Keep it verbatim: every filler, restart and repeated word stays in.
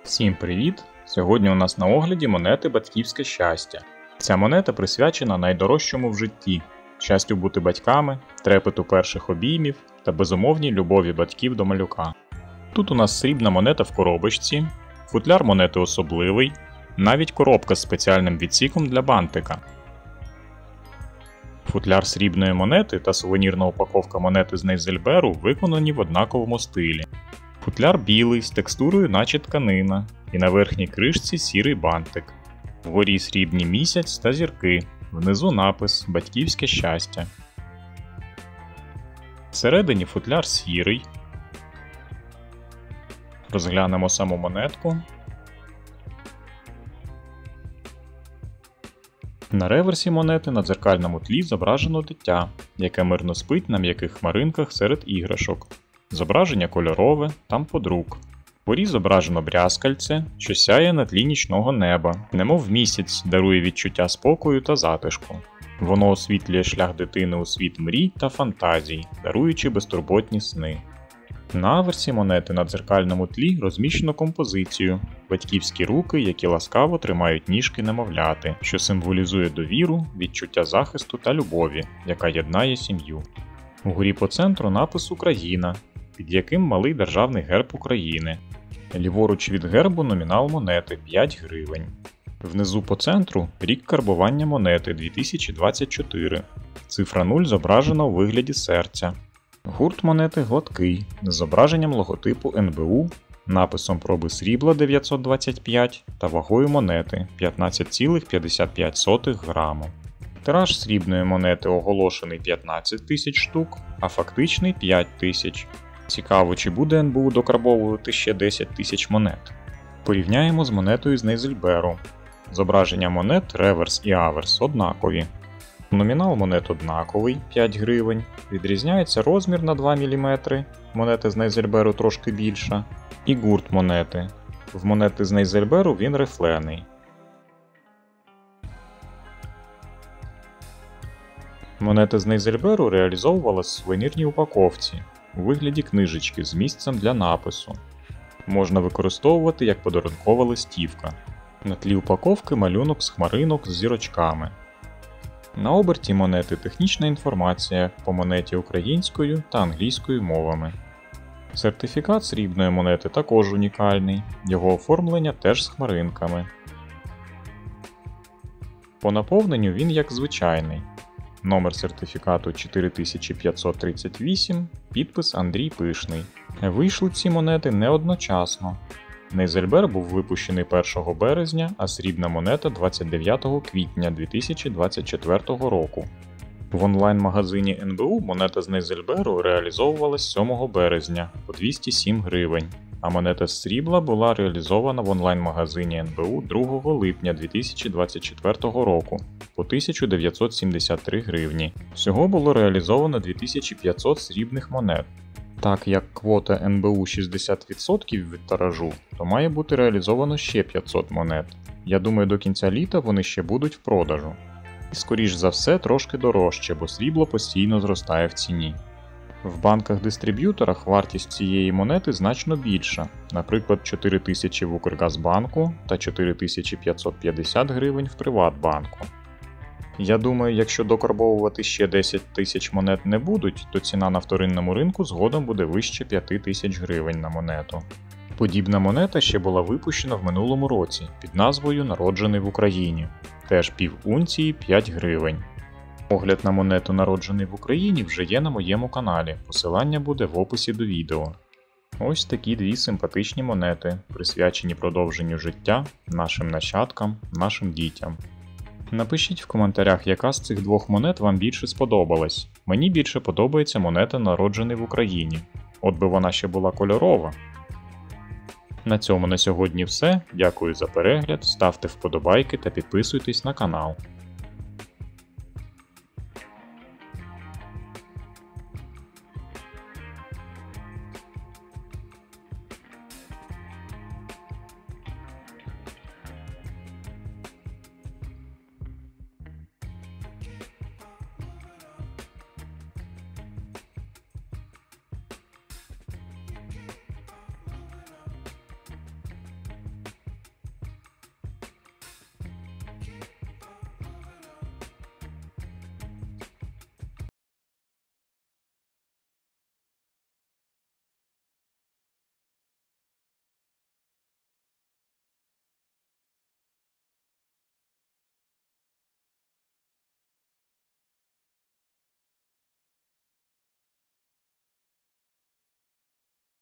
Всім привіт! Сьогодні у нас на огляді монети Батьківське щастя. Ця монета присвячена найдорожчому в житті – щастю бути батьками, трепету перших обіймів та безумовній любові батьків до малюка. Тут у нас срібна монета в коробочці, футляр монети особливий, навіть коробка з спеціальним відсіком для бантика. Футляр срібної монети та сувенірна упаковка монети з Нейзельберу виконані в однаковому стилі. Футляр білий, з текстурою наче тканина, і на верхній кришці сірий бантик. Вгорі срібні місяць та зірки, внизу напис «Батьківське щастя». Всередині футляр сірий. Розглянемо саму монетку. На реверсі монети на дзеркальному тлі зображено дитя, яке мирно спить на м'яких хмаринках серед іграшок. Зображення кольорове, там подрук. Вгорі зображено брязкальце, що сяє на тлі нічного неба, немов місяць дарує відчуття спокою та затишку. Воно освітлює шлях дитини у світ мрій та фантазій, даруючи безтурботні сни. На аверсі монети на дзеркальному тлі розміщено композицію – батьківські руки, які ласкаво тримають ніжки немовляти, що символізує довіру, відчуття захисту та любові, яка єднає сім'ю. Вгорі по центру напис «Україна», під яким малий державний герб України. Ліворуч від гербу номінал монети – п'ять гривень. Внизу по центру – рік карбування монети – дві тисячі двадцять чотири. Цифра нуль зображена у вигляді серця. Гурт монети гладкий, з зображенням логотипу ен бе у, написом проби срібла дев'ятсот двадцять п'ять та вагою монети – п'ятнадцять цілих п'ятдесят п'ять сотих граму. Тираж срібної монети оголошений п'ятнадцять тисяч штук, а фактичний п'ять тисяч. Цікаво, чи буде ен бе у докарбовувати ще десять тисяч монет. Порівняємо з монетою з Нейзельберу. Зображення монет реверс і аверс однакові. Номінал монет однаковий – п'ять гривень. Відрізняється розмір на два міліметри, монети з Нейзельберу трошки більша. І гурт монети. В монети з Нейзельберу він рифлений. Монета з Нейзельберу реалізовувалась в сувенірній упаковці у вигляді книжечки з місцем для напису. Можна використовувати як подарункова листівка. На тлі упаковки малюнок з хмаринок з зірочками. На оберті монети технічна інформація по монеті українською та англійською мовами. Сертифікат срібної монети також унікальний, його оформлення теж з хмаринками. По наповненню він як звичайний. Номер сертифікату чотири тисячі п'ятсот тридцять вісім, підпис Андрій Пишний. Вийшли ці монети не одночасно. Нейзельбер був випущений першого березня, а срібна монета двадцять дев'ятого квітня дві тисячі двадцять четвертого року. В онлайн-магазині ен бе у монета з Нейзельберу реалізовувалась сьомого березня по двісті сім гривень, а монета з срібла була реалізована в онлайн-магазині ен бе у другого липня дві тисячі двадцять четвертого року по тисячу дев'ятсот сімдесят три гривні. Всього було реалізовано дві тисячі п'ятсот срібних монет. Так як квота ен бе у шістдесят відсотків від тиражу, то має бути реалізовано ще п'ятсот монет. Я думаю, до кінця літа вони ще будуть в продажу. І скоріш за все трошки дорожче, бо срібло постійно зростає в ціні. В банках-дистриб'юторах вартість цієї монети значно більша, наприклад чотири тисячі в Укргазбанку та чотири тисячі п'ятсот п'ятдесят гривень в Приватбанку. Я думаю, якщо докарбовувати ще десять тисяч монет не будуть, то ціна на вторинному ринку згодом буде вище п'ять тисяч гривень на монету. Подібна монета ще була випущена в минулому році під назвою «Народжений в Україні». Теж пів унції п'ять гривень. Огляд на монету «Народжений в Україні» вже є на моєму каналі, посилання буде в описі до відео. Ось такі дві симпатичні монети, присвячені продовженню життя, нашим нащадкам, нашим дітям. Напишіть в коментарях, яка з цих двох монет вам більше сподобалась. Мені більше подобається монета «Народжений в Україні». От би вона ще була кольорова. На цьому на сьогодні все. Дякую за перегляд, ставте вподобайки та підписуйтесь на канал.